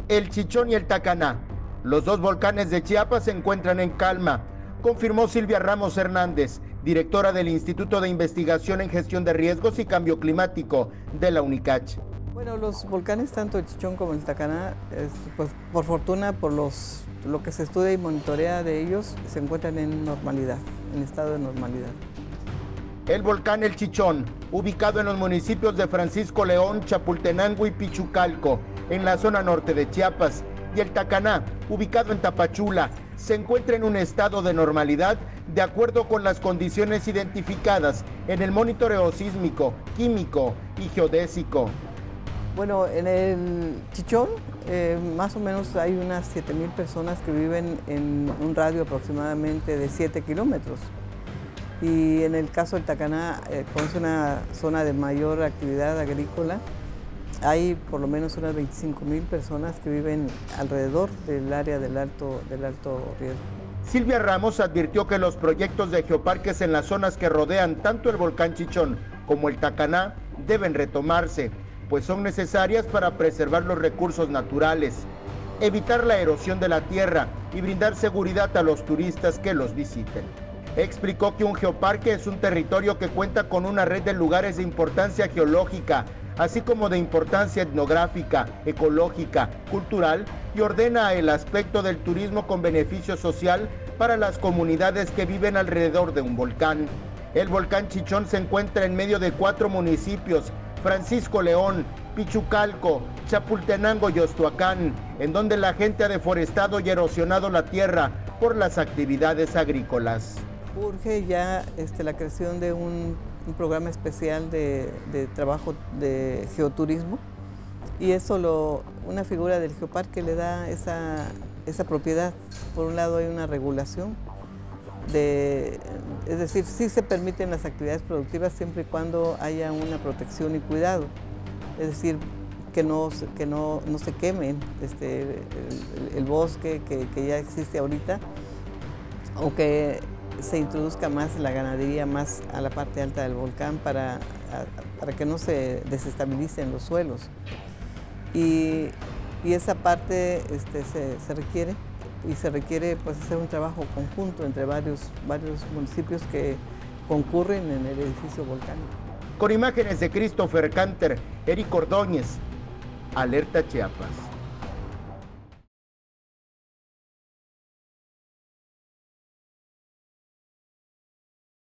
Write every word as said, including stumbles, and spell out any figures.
el Chichón y el Tacaná. Los dos volcanes de Chiapas se encuentran en calma, confirmó Silvia Ramos Hernández, directora del Instituto de Investigación en Gestión de Riesgos y Cambio Climático de la UNICACH. Bueno, los volcanes, tanto el Chichón como el Tacaná, es, pues, por fortuna, por los, lo que se estudia y monitorea de ellos, se encuentran en normalidad, en estado de normalidad. El volcán El Chichón, ubicado en los municipios de Francisco León, Chapultenango y Pichucalco, en la zona norte de Chiapas, y el Tacaná, ubicado en Tapachula, se encuentra en un estado de normalidad de acuerdo con las condiciones identificadas en el monitoreo sísmico, químico y geodésico. Bueno, en el Chichón eh, más o menos hay unas siete mil personas que viven en un radio aproximadamente de siete kilómetros. Y en el caso del Tacaná, eh, como es una zona de mayor actividad agrícola, hay por lo menos unas veinticinco mil personas que viven alrededor del área del alto, del alto riesgo. Silvia Ramos advirtió que los proyectos de geoparques en las zonas que rodean tanto el volcán Chichón como el Tacaná deben retomarse, pues son necesarias para preservar los recursos naturales, evitar la erosión de la tierra y brindar seguridad a los turistas que los visiten. Explicó que un geoparque es un territorio que cuenta con una red de lugares de importancia geológica, así como de importancia etnográfica, ecológica, cultural, y ordena el aspecto del turismo con beneficio social para las comunidades que viven alrededor de un volcán. El volcán Chichón se encuentra en medio de cuatro municipios: Francisco León, Pichucalco, Chapultenango y Ostoacán, en donde la gente ha deforestado y erosionado la tierra por las actividades agrícolas. Urge ya este, la creación de un, un programa especial de, de trabajo de geoturismo, y eso lo, una figura del geoparque le da esa, esa propiedad. Por un lado hay una regulación, de, es decir, sí se permiten las actividades productivas siempre y cuando haya una protección y cuidado, es decir, que no, que no, no se quemen este, el, el bosque que, que ya existe ahorita, o que se introduzca más la ganadería más a la parte alta del volcán para, a, para que no se desestabilicen los suelos. Y, y esa parte este, se, se requiere, y se requiere pues, hacer un trabajo conjunto entre varios, varios municipios que concurren en el edificio volcánico. Con imágenes de Christopher Canter, Eric Ordóñez, Alerta Chiapas.